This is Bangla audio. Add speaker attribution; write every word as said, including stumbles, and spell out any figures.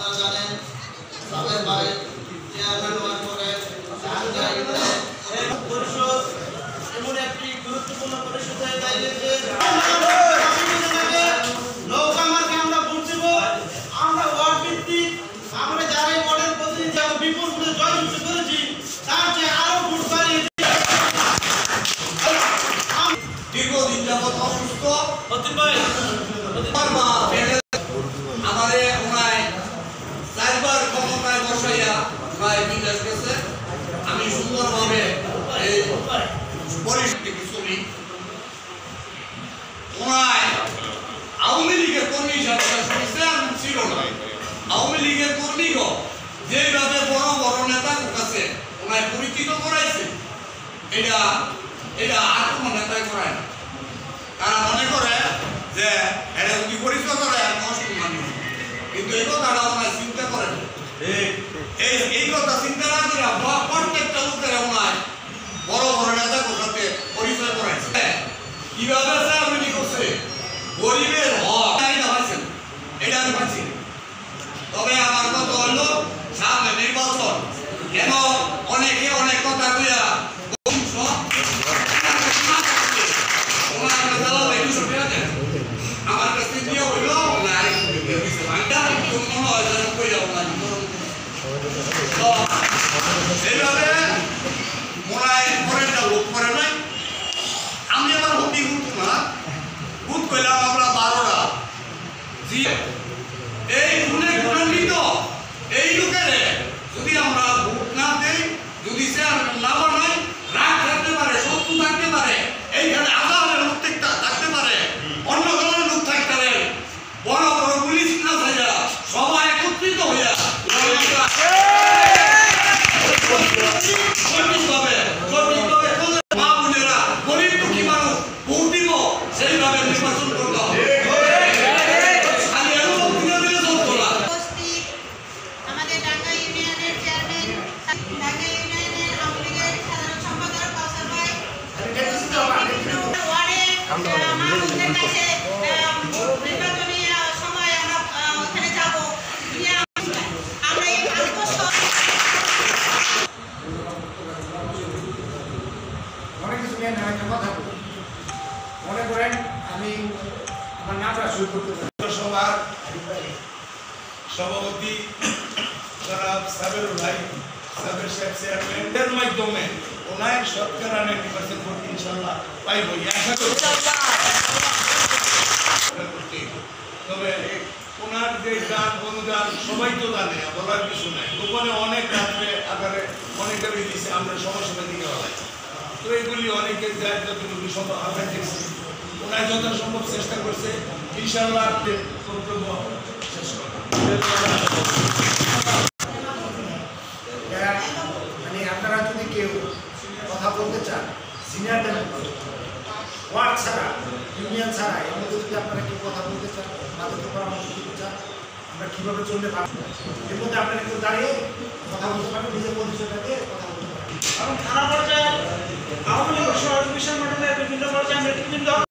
Speaker 1: আপনারা জানেন সাবের ভাই চেয়ারম্যান হওয়ার পরে পরিষদ এমন একটি গুরুত্বপূর্ণ পরিষদ হয়ে দাঁড়িয়েছে। নৌকা মার্কে আমরা ভোট দিব, আমরা ওয়ার্ড ভিত্তিক আমরা যারাই ওয়ার্ডের প্রতিনিধি এবং বিপুল ভোটে জয়যুক্ত করেছি তার চেয়ে আরো ভোট বাড়িয়ে
Speaker 2: দীর্ঘদিন যাবৎ অসুস্থ
Speaker 1: অতীন ভাই
Speaker 2: আমাদের ওনায় চারবার ক্ষমতায় বসাইয়া প্রায় বিদেশ গেছে। আমি সুন্দরভাবে এই পরিস্থিতি শুনি। ওনায় আওয়ামী লীগের কর্মী হিসাবে শুনেছেন ছিল না। আওয়ামী লীগের কর্মীগণ যেভাবে বড় বড় নেতার কাছে ওনায় পরিচিত করাইছে, এটা এটা আর কোনো নেতাই করায় না। তারা মনে করে যে এটা যদি পরিচয় করে আর কষ্ট মানুষ, কিন্তু এই কথাটা ওনার চিন্তা করেন। এই এই কথা চিন্তা না করে প্রত্যেকটা লোকের ওনার বড় বড় নেতার সাথে পরিচয় করাইছে। কিভাবে চাকরি করছে গরিবের হক পাইছেন, এটা আমি পাচ্ছি। তবে আমার কথা হলো সামনে নির্বাচন, কেন অনেকে অনেক কথা কইয়া আমার কাছে নিয়ে হইল এইভাবে মোড়ায় করেন না, লোক করে নাই। আমি আমার ভোটি বুথ না বুথ করলাম আমরা বারোটা। এই গুণে গুণান্বিত এই লোকের যদি আমরা ভোট না দেই, যদি সে না বানায়, রাগ থাকতে পারে, শত্রু থাকতে পারে, এইখানে আধারের লোক থাকতে পারে, অন্য ধরনের লোক থাকতে পারে, বড় বড় পুলিশ না থাকা সবাই একত্রিত হইয়া সঠিকভাবে সঠিকভাবে মা বোনেরা গরিব দুঃখী মানুষ ভোট দিব, সেইভাবে নির্বাচন করতে হবে।
Speaker 3: আমাদের ঢাকা ইউনিয়নের চেয়ারম্যান, ঢাকা ইউনিয়নের আওয়ামী লীগের সাধারণ সম্পাদক কাউসার ভাই ওয়ার্ডে মানুষদের কাছে নির্বাচনী সময় আমরা ওখানে যাব। আমরা এই পাঁচ বছর
Speaker 4: অনেক কিছু নিয়ে একটা কথা বলি। মনে করেন আমি আমার নামটা শুরু করতে পারি।
Speaker 5: সভার সভাপতি জনাব সাবের ভাই সাবের সাহেব চেয়ারম্যানের মাধ্যমে ওনার সরকার নাইনটি পার্সেন্ট ভোট ইনশাল্লাহ পাইব আশা করি। তবে ওনার যে গান অনুদান সবাই তো জানে, বলার কিছু নাই। গোপনে অনেক রাত্রে আকারে অনেকে দিয়েছে, আমরা সময় সময় দিকে হলাই। তো এগুলি অনেকের যায় যতটুকু সম্ভব আমরা দেখছি। ওনার যত সম্ভব চেষ্টা করছে ইনশাআল্লাহ কর্তব্য শেষ করা।
Speaker 4: মানে আপনারা যদি কেউ কথা বলতে চান, সিনিয়রদের ওয়ার্ড ছাড়া, ইউনিয়ন ছাড়া, এর মধ্যে যদি আপনারা কেউ কথা বলতে চান, তাদেরকে পরামর্শ দিতে চান, আমরা কীভাবে চলতে পারবো, এর মধ্যে আপনারা কেউ দাঁড়িয়ে কথা বলতে পারবেন, নিজের পরিচয়টা দিয়ে কথা বলতে পারবেন।
Speaker 1: এবং থানা পর্যায়ে আওয়ামী লীগ সহ ডিভিশন মডেলের বিভিন্ন পর্যায়ে নেতৃবৃন্দ